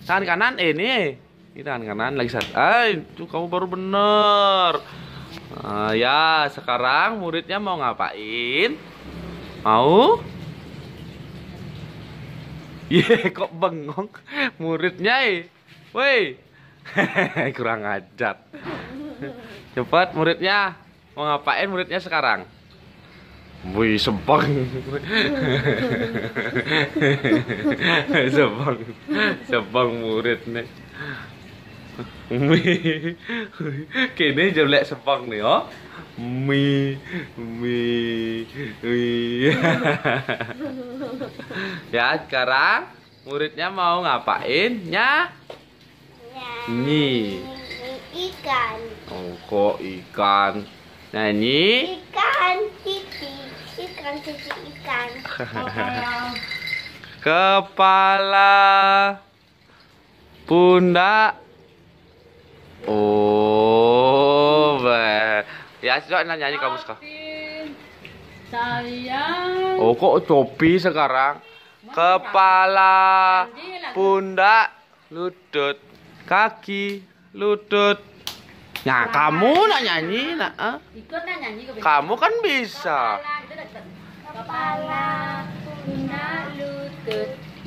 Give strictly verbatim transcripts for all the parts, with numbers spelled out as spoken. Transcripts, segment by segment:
Tangan kanan, eh ini. Ini tangan kanan lagi satu. Eh, itu kamu baru bener. Nah, ya, sekarang muridnya mau ngapain? Mau? Ye, kok bengong muridnya, eh. Woi. Kurang ajar. Cepat muridnya. Mau ngapain muridnya sekarang? Wih, sempang. Sempang. Sempang muridnya. Mi. Kini jelek sempang nih, oh. Mi, mi, mi. Ya, sekarang muridnya mau ngapain? Nya? Nyi. Ikan. Oh, kok ikan? Nyanyi. Ikan titi. Ikan titi ikan. Kepala, pundak. Oh, be. Ya, coba nyanyi kamu sekarang. Sayang. Oh, kok topi sekarang? Kepala, pundak, lutut, kaki, lutut. Nah, kamu nak nyanyi, nak? ah? Ikut nah nyanyi ke Kamu kan bisa. Kepala, itu dekat. Kepala, pundak, lutut.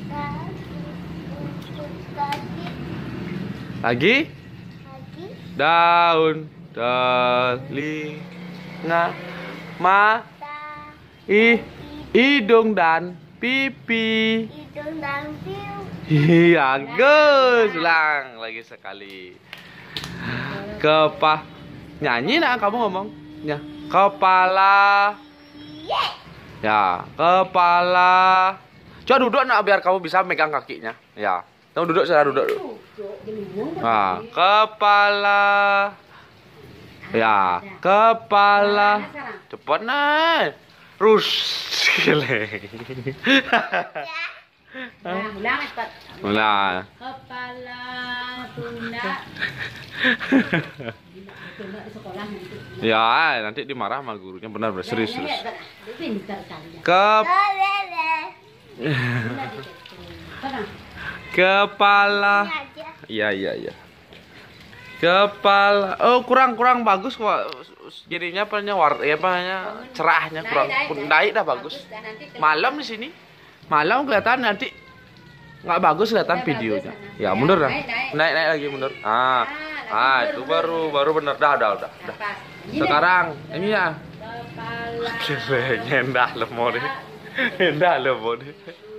Kaki. Lagi? Kaki. Daun, telinga, mata, ih, hidung dan pipi. Hidung dan piu. Iya, gus, ulang lagi sekali. Kepa, nyanyi nak kamu ngomong, ya. Kepala, Ye. ya. Kepala. Coba duduk nak biar kamu bisa megang kakinya. Ya, kamu duduk saya duduk. Nah, kepala. Ya, kepala. Cepat nah. Rus. Nah, ulang cepat. Nah. Kepala, pundak. Tunggu di sekolah nanti. Ya, nanti dimarah sama gurunya. Benar, benar, serius, serius. Dia pintar kali ya. Kep Lele. kepala. Iya, iya, iya. Kepala. Oh, kurang kurang bagus kok. Jadinya apanya war ya apanya cerahnya kurang. Naik dah bagus. Malam di sini. Malam kelihatan nanti nggak bagus kelihatan videonya. Ya, mundur dah. Naik naik lagi mundur. Ah. Ah, itu baru baru bener dah, dah, udah, udah. Sekarang ini ya. Kepala. Nyendah lemot deh. Nyendah lemot deh.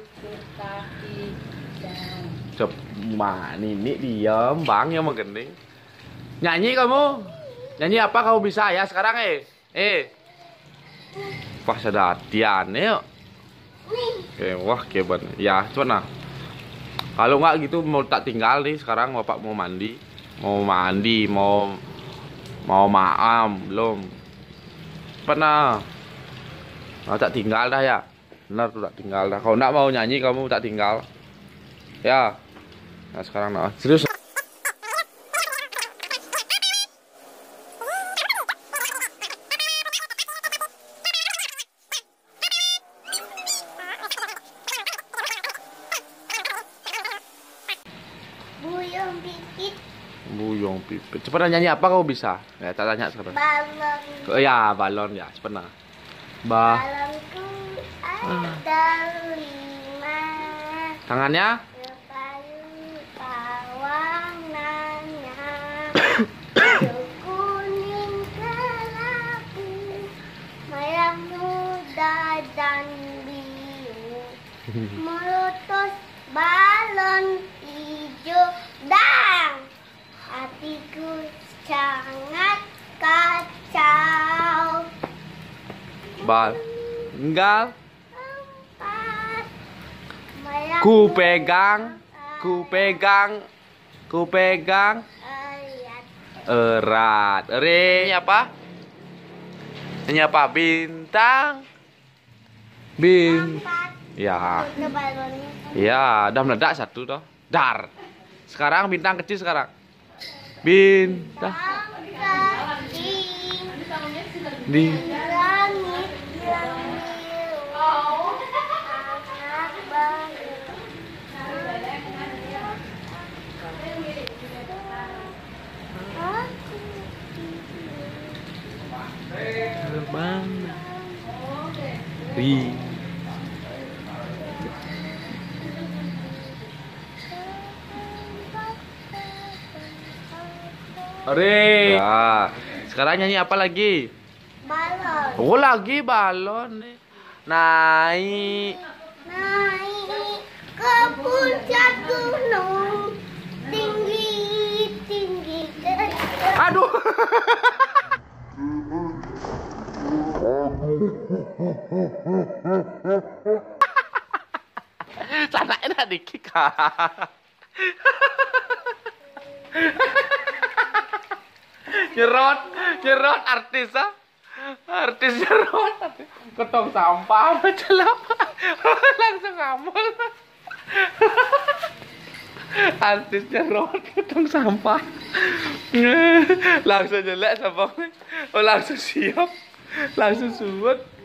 Cep, mana ini diam bang yang menggending. Nyanyi kamu. Nyanyi apa kamu bisa ya sekarang eh. Eh. Pas ada latihan yuk. Oke, wah keban. Ya, coba nah. Kalau nggak gitu mau tak tinggal nih sekarang bapak mau mandi. Mau mandi, mau mau maam belum. Pernah. Nah, tak tinggal dah ya. Benar tuh tak tinggal dah. Kalau nggak mau nyanyi kamu tak tinggal. Ya. Nah, sekarang nah. Serius. Buyung pipit. Buyung pipit. Cepat nyanyi apa kau bisa? Ya, tak tanya sekarang. Balon. Oh, ya, balon ya, cepat nah. Bah. Balonku ada lima. Tangannya? Berpalu warnanya. Hijau, kuning, kelabu, merah muda dan biru. Meletus balon hijau dan hatiku sangat kacau. Bal. Enggak. Empat. Merah Ku muda, pegang, ku pegang, ku pegang. ayat. Erat. Ere, ini apa? Ini apa? Bintang. Bin. Empat. Ya. Udah balonnya. Ya, udah meledak satu toh. Dar. Sekarang bintang kecil sekarang. Bintang di langit yang biru, anak baru. Ri. Ri. Nah, sekarang nyanyi apa lagi? Balon. Oh, lagi balon nih. Naik. Naik ke puncak gunung tinggi tinggi ke Aduh. Sanaknya dikit kak. Nyerot, nyerot artis ah. Artis nyerot. Ketong sampah celap. Langsung ngamul. Artis nyerot ketong sampah. Langsung jelek sampah. Oh, langsung siap. Langsung suwet.